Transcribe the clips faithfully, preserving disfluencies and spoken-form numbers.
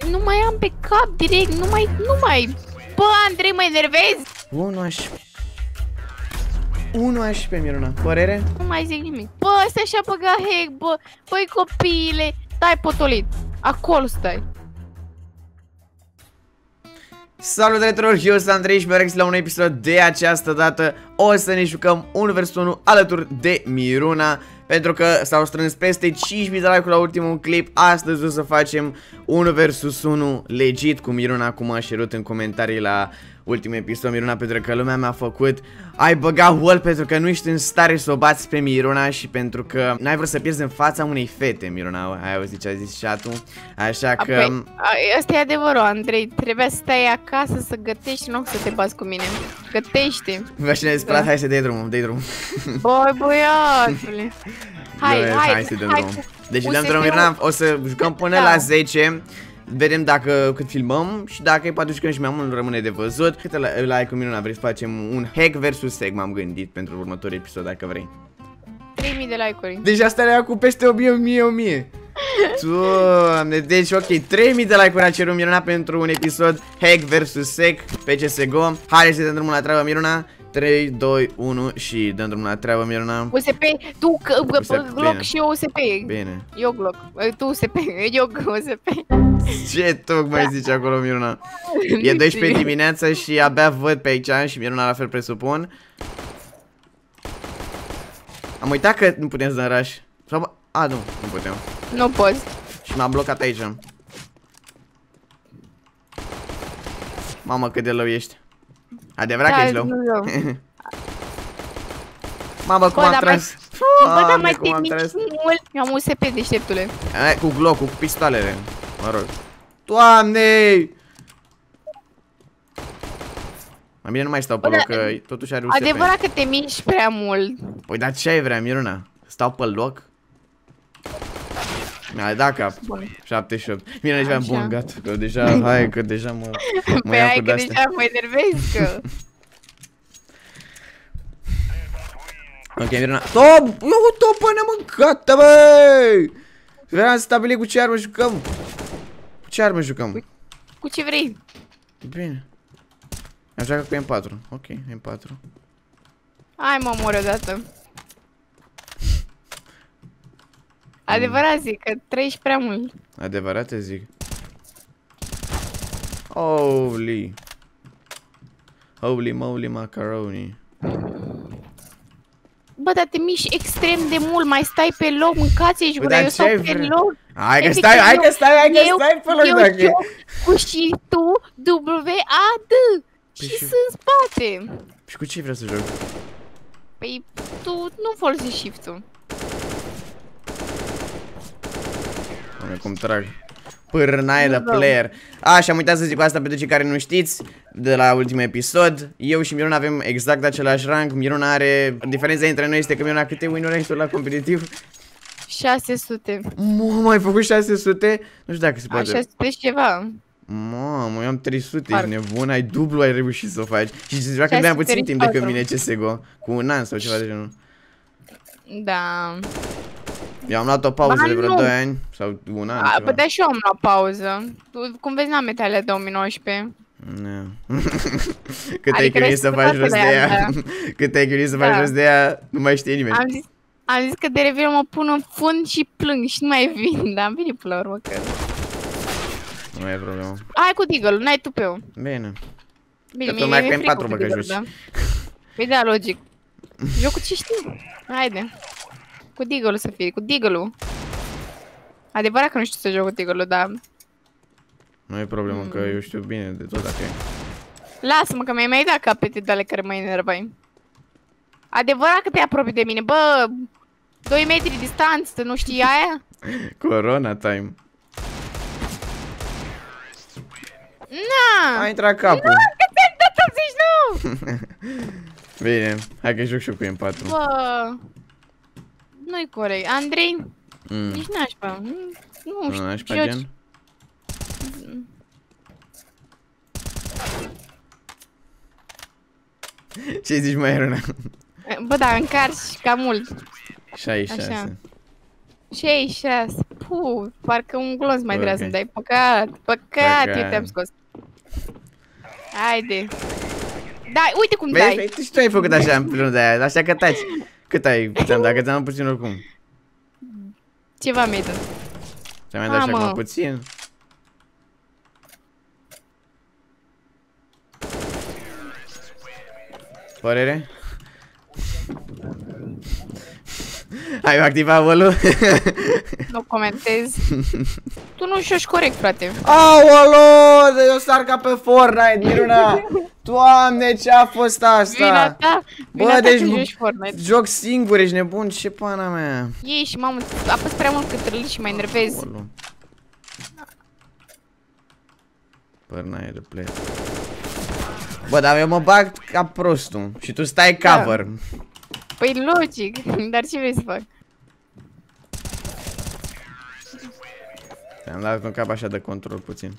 nu mai am pe cap direct, nu mai, nu mai... Bă, Andrei, mă enervezi? unu H P. unu H P, Miruna. Părere? Nu mai zic nimic. Bă, ăsta și-a băgat hack, bă. Băi, copiile. Stai potolit. Acolo stai. Salut, tuturor, eu sunt Andrei și mă regăsesc la un episod de această dată. O să ne jucăm unu versus unu alături de Miruna, pentru că s-au strâns peste cinci mii de like-uri la ultimul clip. Astăzi o să facem unu versus unu legit cu Miruna, cum a șerut în comentarii la ultimul episod, Miruna, pentru că lumea mi-a făcut ai băga wall pentru că nu ești în stare să o bați pe Miruna și pentru că n-ai vrut să pierzi în fața unei fete, Miruna. Ai auzit ce a zis chat-ul? Așa că... Apoi, asta e adevărul, Andrei. Trebuia să stai acasă să gătești, nu să te bați cu mine. Gătește. Vă și ne spălat, hai să dai drumul, dai drumul. Băi, băiatule. Hai, hai, hai, hai să dăm hai. drumul. Deci dăm drumul, Miruna, o să jucăm până la zece. Vedem dacă cât filmăm și dacă e poate jucăm și mai mult, rămâne de văzut. Câte like cu Miruna vrei să facem un hack versus hack, m-am gândit pentru următorul episod, dacă vrei. trei mii de like-uri. Deci asta era cu peste o mie, o mie, o mie. Doamne, deci ok, trei mii de like-uri a cerut Miruna pentru un episod hack versus hack pe C S G O. Hai să dăm drumul la treabă, Miruna. trei, doi, unu și dăm drumul la treabă, Miruna. U S P, tu Glock și eu U S P. Bine. Eu Glock, tu U S P, eu U S P. Ce tocmai zici acolo, Miruna? E douăsprezece dimineața și abia văd pe aici și Miruna la fel presupun. Am uitat că nu putem să dăm rush. A, nu, nu putem. Nu poți. Și m-a blocat aici. Mamă, cât de low ești. Adevărat că ești low. Mamă, cum am tras. Bă, dar mai te mici mult. Eu am U S P, deșteptule. Cu Glock, cu pistoalele. Mă rog. Doamne! Mai bine nu mai stau pe loc, că totuși are U S P. Adevărat că te miști prea mult. Păi dar ce ai vrea, Miruna? Stau pe loc? Mi-a dat cap. șaptezeci și opt. Bine, deja am bun, gata. Că deja, hai, că deja mă... Păi hai că deja mă enervezi, că... Ok, Miruna. Top! Eu top până mâncată, băi! Vreau să stabilim cu ce armă jucăm. Cu ce armă jucăm? Cu ce vrei? Bine. Am jucat cu M patru. Ok, M patru. Hai, mă mor odată. Adevărat zic, că trăiești prea mult. Adevărat te zic. Holy. Holy moly macaroni. Bă, dar te miști extrem de mult, mai stai pe loc, mâncați-și gura, eu stau pe loc. Hai că stai, hai că stai, hai că stai pe loc dacă... Eu cu și tu, W A D și sunt în spate. Și cu ce vrei să joc? Păi, tu nu folosești shift-ul. Doamne, cum trag. Pârnaie de player. A, și am uitat să zic asta pentru cei care nu știți de la ultimul episod. Eu și Miruna avem exact același rank. Miruna are... Diferența între noi este că Miruna câte win-uri ai tu la competitiv? șase sute. Mamă, ai făcut șase sute? Nu știu dacă se poate. șase sute și ceva. Mamă, eu am trei sute, ești nebun, ai dublu, ai reușit să o faci. Și se joacă de mai puțin timp decât mine C S G O. Cu un an sau ceva de genul. Da. Eu am luat o pauză de vreo doi ani sau un an. A, păi da, și eu am luat pauză. Tu, cum vezi, n-am metalele două mii nouăsprezece. Nu. Cât ai chinuit să faci rost de ea. Cât ai chinuit să faci rost de ea, nu mai știe nimeni. Am zis, am zis că de Revelion mă pun în fund și plâng și nu mai vin, dar am venit până la urmă că... Nu mai e problemă. Hai cu Deagle-ul, n-ai tupeu. Bine. Bine, mie mi-e frică cu Deagle-ul, da. Păi da, logic. Eu cu ce știu? Haide. Cu Deagle-ul să fie, cu Deagle-ul. Adevărat că nu știu să joc cu Deagle-ul, dar... Nu e problemă, că eu știu bine de tot dacă e. Lasă-mă că mi-ai mai dat capete de ale care mă enervai. Adevărat că te apropii de mine, bă! doi metri distanță, nu știi aia? Corona time. Na! A intrat capul. Nu, că ți-am dat optzeci și nouă! Bine, hai că joc și eu cu M patru. Bă... Nu-i corect. Andrei? Mm. Nici nașpa. Nu știu. Nu nașpa gen? Ce zici, mai Miruna? Bă, da, încarci cam mult. șaizeci și șase. șaizeci și șase. Puh, parcă un glonț mai Ok. vrea să-mi dai. Păcat, păcat, Păcat. eu te-am scos. Haide. Dai, uite cum Vezi, dai. vezi, și tu ai făcut așa în primul de aia, așa că taci. Cât ai, ți-am dat, că ți-am dat puțin oricum. Ceva mi-ai dat. Ți-am mai dat așa Mamă. acum puțin. Părere? Ai activat volul? Nu comentez. Tu nu șoși corect, frate. Aoloo, eu sar ca pe Fortnite, Miruna. Doamne, ce a fost Vina asta? ta, Bă, vina ta deci că bu- joci Fortnite. joc singur, ești nebun, ce pana mea. Ei și mamă, apăs prea mult cât râli și mă enervezi. Aoleu. Fortnite de play. Bă, dar eu mă bag ca prostul și tu stai Da. cover. Păi logic, dar ce vrei să fac? Te-am dat un cap așa de control puțin.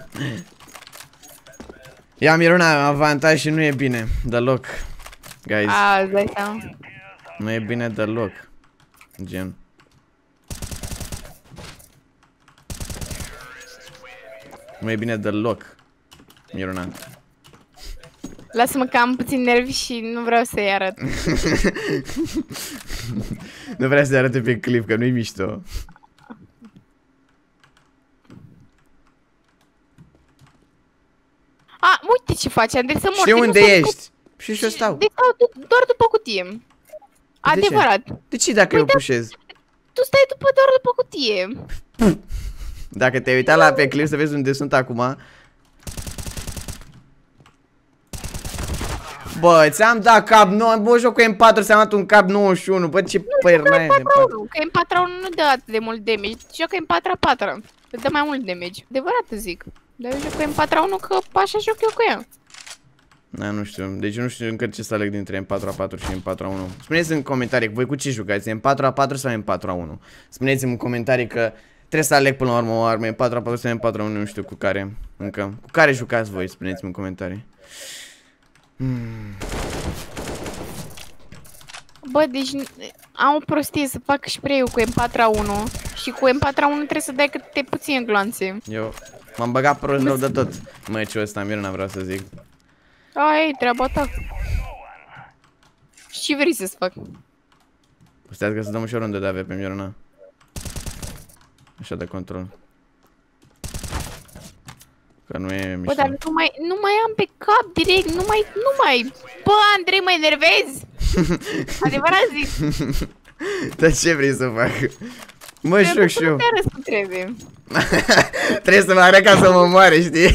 Ia Miruna, am avantaj și nu e bine, deloc. Guys, A, îți dai seama. nu e bine deloc. Gen. Nu e bine deloc, Miruna. Lasă-mă că am puțin nervi și nu vreau să-i arăt. Nu vrea să-i arate pe clip, că nu-i mișto. A, uite ce faci, Andrei, să mor. Știu deci nu unde stau ești. Și și eu stau. Deci stau du- doar după cutie. De ce? Adevărat. De ce dacă eu pușez? Tu stai după doar după cutie. Dacă te-ai uitat la pe clip să vezi unde sunt acum. Bă, ți-am dat cap nouă, bă, joc cu M patru, ți-am dat un cap nouăzeci și unu, bă, ce părnaie de pat. Că M patru unu nu dă atât de mult damage. Joc M patru patru. Îți dă mai mult damage. Adevărat îți zic. Dar eu joc cu M patru unu că așa joc eu cu ea. Da, nu știu, deci nu știu încă ce să aleg dintre M patru A patru și M patru A unu. Spuneți în comentarii, voi cu ce jucați, M patru A patru sau M patru A unu? Spuneți-mi în comentarii că trebuie să aleg până la urmă o armă, M patru A patru sau M patru A unu, nu știu cu care încă. Cu care jucați voi, spuneți-mi în comentarii. Hmm. Bă, deci am o prostie să fac spray-ul cu M patru A unu. Și cu M patru A unu trebuie să dai câte puține gloanțe. Eu m-am băgat prost rău de tot meciul ăsta, Miruna, vreau să zic. Ai, treaba ta. Și ce vrei să-ți fac? Stai că să dăm și o rundă de A V pe Miruna. Așa de control. Că nu e Bă, mișto. dar nu mai, nu mai am pe cap direct, nu mai, nu mai... Bă, Andrei, mă enervezi? Adevărat zic. Dar ce vrei să fac? Mă șoc și eu. Nu te arăți cum trebuie. Trebuie să mă arăt ca să mă moare, știi?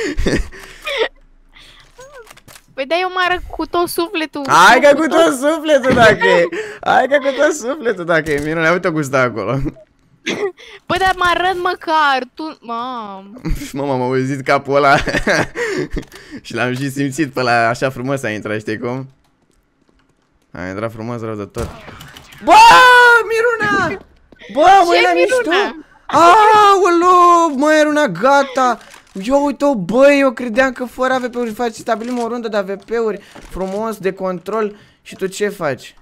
Păi da, eu mă arăt cu tot sufletul. Hai că cu tot sufletul dacă e. Hai că cu tot sufletul dacă e. Miruna, uite cum stă acolo. Bă, dar mă arăt măcar, tu... Mam. Mă, m-am auzit capul ăla. Și l-am și simțit pe ăla, așa frumos a intrat, știi cum? A intrat frumos rău de tot. Bă, Miruna! Bă, mă, Ce, e la mișto! Miruna? Aoleu, mă, Miruna, gata! Eu uite-o, băi, eu credeam că fără A V P-uri faci, stabilim o rundă de A V P-uri frumos, de control. Și tu ce faci?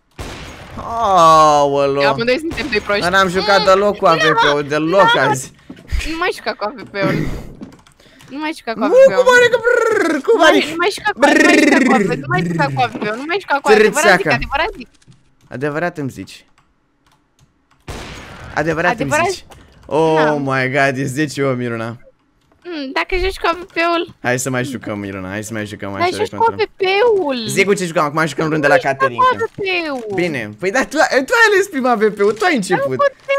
Aoleu! Amândoi suntem doi proști. N-am jucat deloc cu A V P-uri, deloc azi. Nu mai juca cu A V P-ul. Nu mai juca cu A Nu, V P-ul. cum are că brrrr, cum are? Nu mai juca cu A V P-ul. Nu mai juca cu A V P-ul. Nu mai juca cu A V P-ul. Adevărat zic, Țârțeacă. adevărat zic. Adevărat îmi zici. Adevărat, Adevărat? îmi zici. Oh Da. my god, e zece eu, Miruna. Mm, Dacă joci cu A V P-ul, Hai să mai jucăm, Miruna, hai să mai jucăm dar așa de joci cu A control. V P-ul. Zic cu ce jucăm, acum jucăm rând de la Caterinca. A V P-ul. Bine, păi dar tu, ai- tu ai ales prima A V P-ul, tu ai început.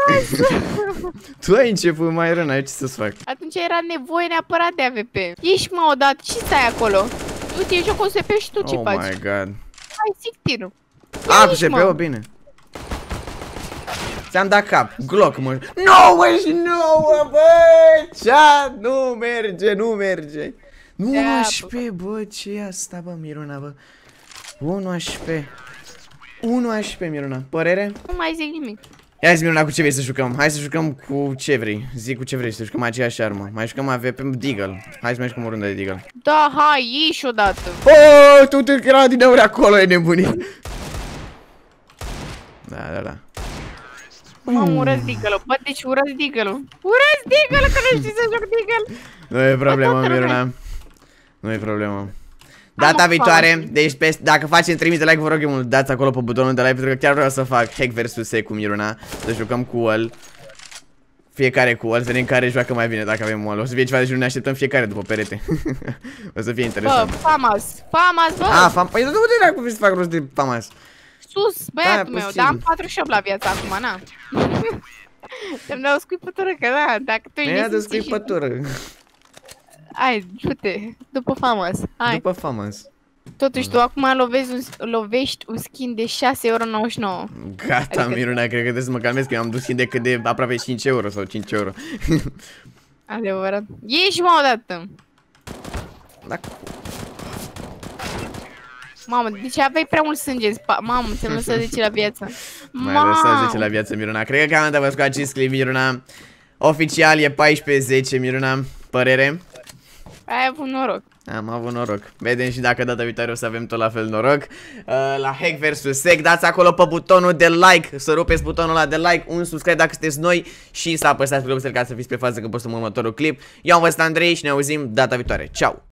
Tu ai început, mai Miruna, eu ce să-ți fac? Atunci era nevoie neapărat de A V P. Ieși mă odată și stai acolo. Uite, eu joc cu S P și tu ce Oh faci? my god. Hai, zic tirul. A, cu Ieși, S mă. P-ul, bine. Ți-am dat cap, Glock, mă. nouă și nouă, bă! Cea, nu merge, nu merge. Nu, Da, unu H P, bă, ce e asta, bă, Miruna, bă? unu H P. unu H P, Miruna. Părere? Nu mai zic nimic. Ia zi, Miruna, cu ce vrei să jucăm? Hai să jucăm cu ce vrei. Zic cu ce vrei, să jucăm aceeași armă. Mai jucăm A V P Deagle. Hai să mai jucăm o rundă de Deagle. Da, hai, ieși odată. Oh, tu te era din aur acolo, e nebunit. Da, da, da. Mamă, urăsc Deagle-ul. Bă, deci urăsc Deagle-ul. Urăsc Deagle-ul, că nu știi să joc Deagle. Nu e problemă, Miruna. Nu e problemă. Data viitoare, deci pe, dacă facem trimis de like, vă rog eu mult, dați acolo pe butonul de like, pentru că chiar vreau să fac hack versus hack cu Miruna. Să jucăm cu wall. Fiecare cu wall, să vedem care joacă mai bine dacă avem wall. O să fie ceva de genul, ne așteptăm fiecare după perete. O să fie interesant. Bă, famas, famas, bă. Ah, fam, păi nu de dacă vrei să fac rost de famas. Sus, băiatul meu, dar am patruzeci și opt la viața acum, na. Să-mi dau o scuipătură, că da, dacă tu Mi-a dat scuipătură. Hai, du-te, după famas, hai. După famas. Totuși tu acum lovezi un, lovești un skin de șase euro nouăzeci și nouă. Gata, adică... Miruna, cred că trebuie să mă calmez, că eu am dus skin de cât de aproape cinci euro sau cinci euro. Adevărat. Ieși, mă, odată. Dacă... Mamă, deci aveai prea mult sânge în spa. Mamă, ți-am lăsat zece la viață. Mai ai lăsat zece la viață, Miruna. Cred că cam dat vă cu acest clip, Miruna. Oficial e paisprezece zece, Miruna. Părere? Ai avut noroc. Am avut noroc. Vedem și dacă data viitoare o să avem tot la fel noroc. uh, La hack versus hack. Dați acolo pe butonul de like. Să rupeți butonul ăla de like. Un subscribe dacă sunteți noi. Și să apăsați pe clopoțel ca să fiți pe fază când postăm următorul clip. Eu am fost Andrei și ne auzim data viitoare. Ciao.